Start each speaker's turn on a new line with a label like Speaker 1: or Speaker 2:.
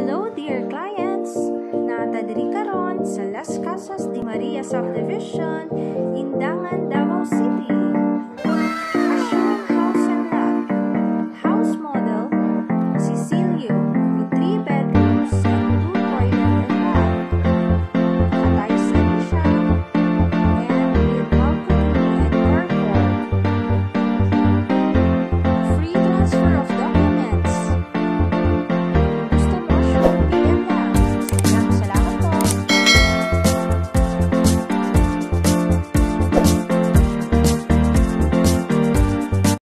Speaker 1: Hello dear clients! Naata diri karon sa Las Casas di Maria Subdivision in Davao.